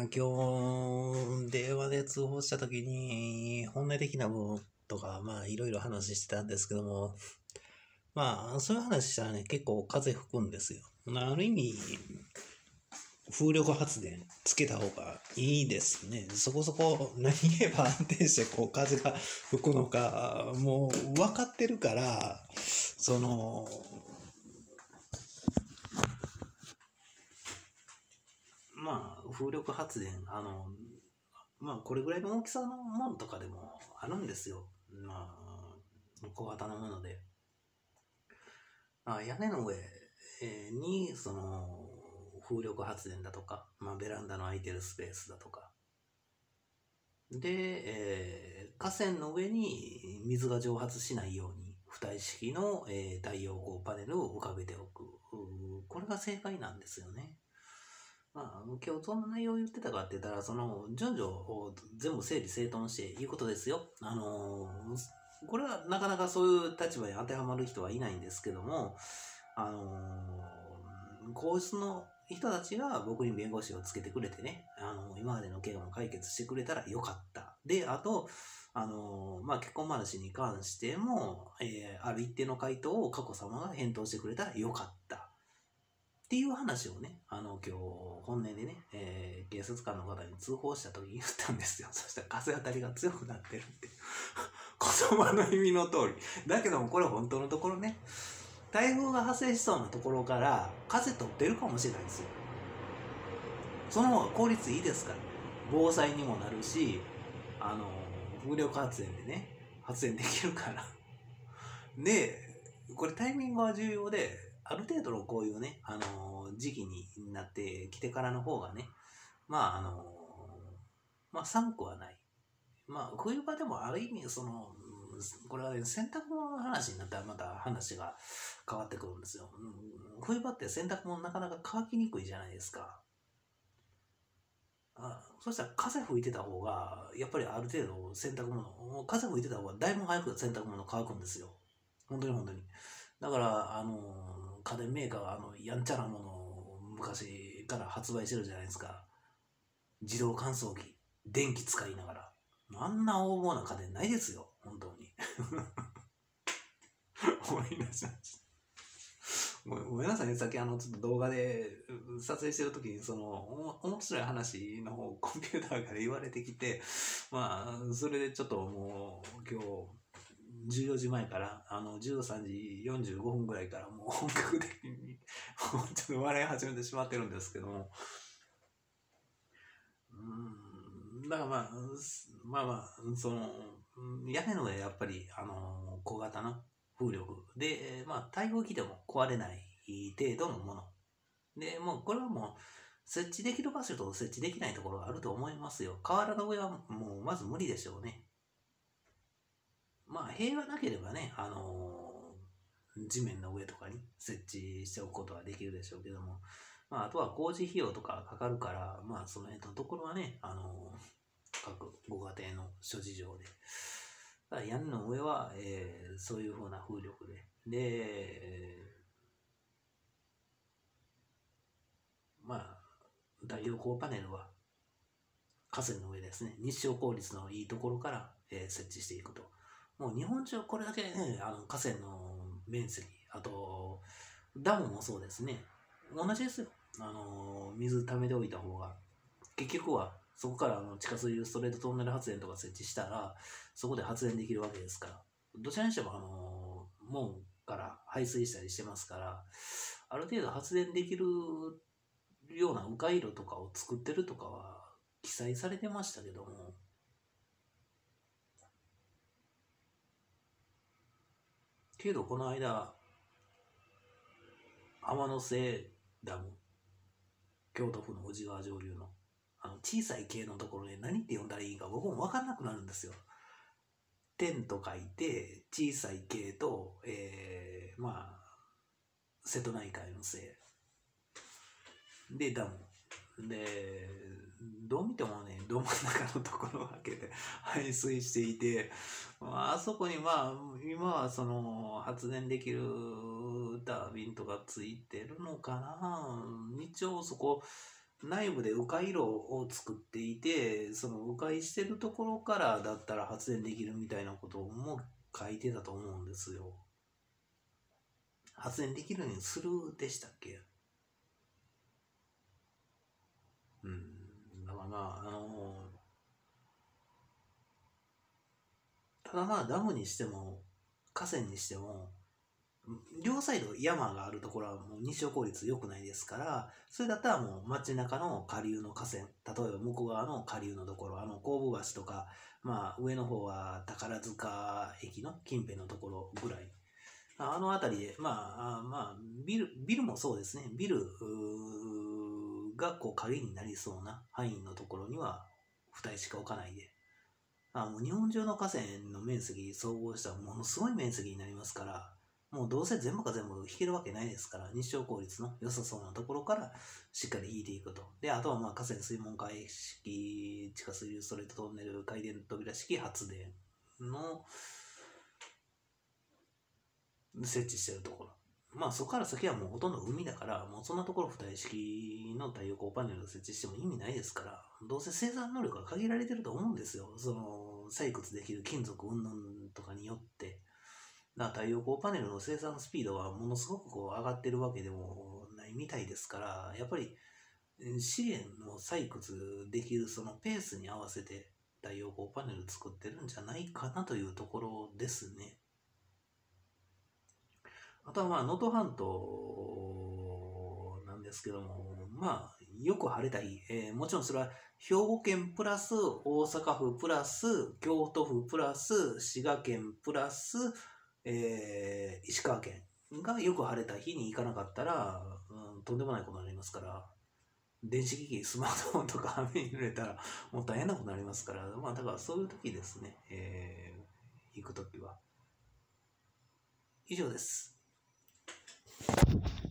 今日、電話で通報したときに、本音的な部分とか、いろいろ話してたんですけども、そういう話したらね、結構風吹くんですよ。ある意味、風力発電つけた方がいいですね。そこそこ何言えば安定して風が吹くのか、もう分かってるから、風力発電、これぐらいの大きさのものとかでもあるんですよ。小型のもので。屋根の上に、風力発電だとか、ベランダの空いてるスペースだとか。で、河川の上に水が蒸発しないように、浮体式の、太陽光パネルを浮かべておく。これが正解なんですよね。今日そんな内容を言ってたかって言ったら、順序を全部整理整頓していうことですよ。これはなかなかそういう立場に当てはまる人はいないんですけども、皇室の人たちが僕に弁護士をつけてくれてね、今までの件を解決してくれたらよかった。で、あと、結婚話に関しても、ある一定の回答を佳子さまが返答してくれたらよかった。っていう話をね、今日本音でね、警察官の方に通報した時に言ったんですよ。そしたら風当たりが強くなってるって言葉の意味の通り。だけどもこれ本当のところね、台風が発生しそうなところから風取ってるかもしれないんですよ。その方が効率いいですから。防災にもなるし、風力発電でね、発電できるからで、これタイミングは重要で、ある程度のこういうね、時期になってきてからの方がね、寒くはない。冬場でもある意味、これはね、洗濯物の話になったらまた話が変わってくるんですよ。冬場って洗濯物なかなか乾きにくいじゃないですか。そしたら風吹いてた方が、やっぱりある程度洗濯物、風吹いてた方がだいぶ早く洗濯物乾くんですよ。本当に本当に。だから、家電メーカーはやんちゃなものを昔から発売してるじゃないですか。自動乾燥機、電気使いながら。あんな横暴な家電ないですよ、本当に。思い出しました。ごめんなさいね、さっきちょっと動画で撮影してる時に面白い話の方コンピューターから言われてきて、それでちょっともう今日14時前から13時45分ぐらいからもう本格的にちょっと笑い始めてしまってるんですけども、だから屋根の上やっぱり小型の風力で、台風来ても壊れない程度のもので、もうこれはもう設置できる場所と設置できないところがあると思いますよ。瓦の上はもうまず無理でしょうね。塀がなければね、地面の上とかに設置しておくことはできるでしょうけども、あとは工事費用とかかかるから、その辺のところはね、各ご家庭の諸事情で。屋根の上は、そういう風な風力で、太陽光パネルは河川の上ですね、日照効率のいいところから、設置していくと。もう日本中これだけね、河川の面積、あと、ダムもそうですね。同じですよ。水溜めておいた方が。結局は、そこから地下水ストレートトンネル発電とか設置したら、そこで発電できるわけですから。どちらにしても、門から排水したりしてますから、ある程度発電できるような迂回路とかを作ってるとかは記載されてましたけども、けどこの間天の瀬ダム、京都府の宇治川上流の小さい系のところで何って呼んだらいいか僕も分かんなくなるんですよ。天と書いて小さい系と、瀬戸内海の瀬でダムで、どう見てもね、ど真ん中のところを開けて排水していて、あそこに今は発電できるタービンとかついてるのかな。一応そこ内部で迂回路を作っていて、その迂回してるところからだったら発電できるみたいなことも書いてたと思うんですよ。発電できるようにするでしたっけ？だからまあ、ただまあダムにしても河川にしても両サイド山があるところはもう日照効率良くないですから、それだったらもう街中の下流の河川、例えば向こう側の下流のところ、神戸橋とか、まあ上の方は宝塚駅の近辺のところぐらい、あの辺りで、まあ、ビルもそうですね、ビルがこう影になりそうな範囲のところには付帯しか置かないで、もう日本中の河川の面積総合したらものすごい面積になりますから、もうどうせ全部が全部引けるわけないですから、日照効率の良さそうなところからしっかり引いていくと。で、あとはまあ河川水門回式、地下水流ストレートトンネル、回電扉式発電の設置してるところ。まあそこから先はもうほとんど海だから、もうそんなところ付帯式の太陽光パネルを設置しても意味ないですから、どうせ生産能力が限られてると思うんですよ。その採掘できる金属云々とかによって。だから太陽光パネルの生産スピードはものすごくこう上がってるわけでもないみたいですから、やっぱり資源を採掘できるそのペースに合わせて太陽光パネル作ってるんじゃないかなというところですね。あとはまあ能登半島なんですけども、まあよく晴れた日、もちろんそれは兵庫県プラス大阪府プラス京都府プラス滋賀県プラス、石川県がよく晴れた日に行かなかったら、とんでもないことになりますから、電子機器、スマートフォンとか雨に濡れたらもう大変なことになりますから、まあだからそういう時ですね、行く時は。以上です。